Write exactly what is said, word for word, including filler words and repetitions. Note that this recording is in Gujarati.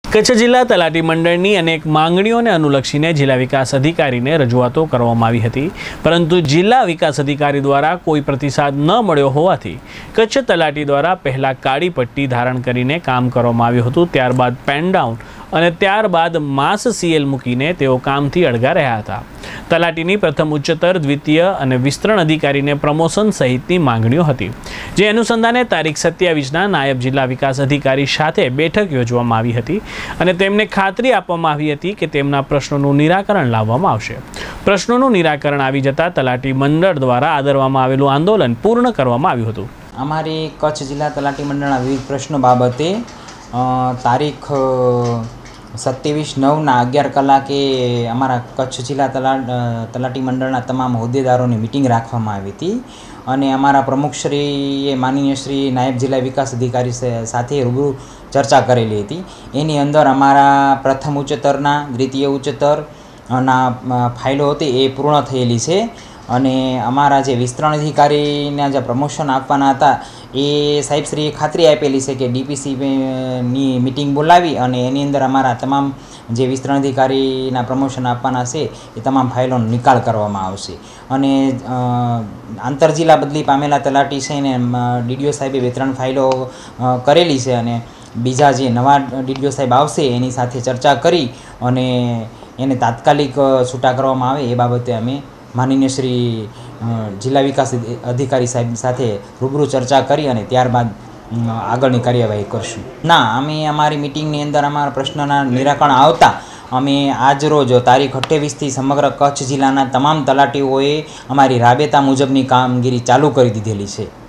કચ્છ જિલ્લા તલાટી મંડળની અનેક માંગણીઓને અનુલક્ષીને જિલ્લા વિકાસ અધિકારીને રજૂઆતો કરવામાં આવી હતી, પરંતુ જિલ્લા વિકાસ અધિકારી દ્વારા કોઈ પ્રતિસાદ ન મળ્યો હોવાથી કચ્છ તલાટી દ્વારા પહેલા કાળી પટ્ટી ધારણ કરીને કામ કરવામાં આવ્યું હતું, ત્યારબાદ પેન ડાઉન અને ત્યારબાદ માસ સીએલ મૂકીને તેઓ કામથી અળગા રહ્યા હતા। તલાટીની પ્રથમ ઉચ્ચતર, દ્વિતીય અને વિસ્તરણ અધિકારીને પ્રમોશન સહિતની માંગણીઓ હતી, જે અનુસંધાને તારીખ સત્યાવીસના નાયબ જિલ્લા વિકાસ અધિકારી સાથે બેઠક યોજવામાં આવી હતી અને તેમને ખાતરી આપવામાં આવી હતી કે તેમના પ્રશ્નોનું નિરાકરણ લાવવામાં આવશે। પ્રશ્નોનું નિરાકરણ આવી જતાં તલાટી મંડળ દ્વારા આદરવામાં આવેલું આંદોલન પૂર્ણ કરવામાં આવ્યું હતું। અમારી કચ્છ જિલ્લા તલાટી મંડળના વિવિધ પ્રશ્નો બાબતે તારીખ સત્યાવીસ નવના અગિયાર કલાકે અમારા કચ્છ જિલ્લા તલા તલાટી મંડળના તમામ હોદ્દેદારોની મિટિંગ રાખવામાં આવી હતી અને અમારા પ્રમુખશ્રીએ માનનીય શ્રી નાયબ જિલ્લા વિકાસ અધિકારી સાથે રૂબરૂ ચર્ચા કરેલી હતી। એની અંદર અમારા પ્રથમ ઉચ્ચતરના, દ્વિતીય ઉચ્ચતરના ફાઇલો હતી એ પૂર્ણ થયેલી છે અને અમારા જે વિસ્તરણ અધિકારીના જે પ્રમોશન આપવાના હતા એ સાહેબશ્રીએ ખાતરી આપેલી છે કે ડીપીસીની મિટિંગ બોલાવી અને એની અંદર અમારા તમામ જે વિસ્તરણ અધિકારીના પ્રમોશન આપવાના છે એ તમામ ફાઇલોનો નિકાલ કરવામાં આવશે અને આંતરજિલ્લા બદલી પામેલા તલાટી છે ને ડીડીઓ સાહેબે બે ત્રણ ફાઇલો કરેલી છે અને બીજા જે નવા ડીડીઓ સાહેબ આવશે એની સાથે ચર્ચા કરી અને એને તાત્કાલિક છૂટા કરવામાં આવે એ બાબતે અમે માનનીય શ્રી જિલ્લા વિકાસ અધિકારી સાહેબ સાથે રૂબરૂ ચર્ચા કરી અને ત્યારબાદ આગળની કાર્યવાહી કરશું। ના, અમે અમારી મિટિંગની અંદર અમારા પ્રશ્નના નિરાકરણ આવતા અમે આજ રોજ તારીખ અઠ્યાવીસથી સમગ્ર કચ્છ જિલ્લાના તમામ તલાટીઓએ અમારી રાબેતા મુજબની કામગીરી ચાલુ કરી દીધેલી છે।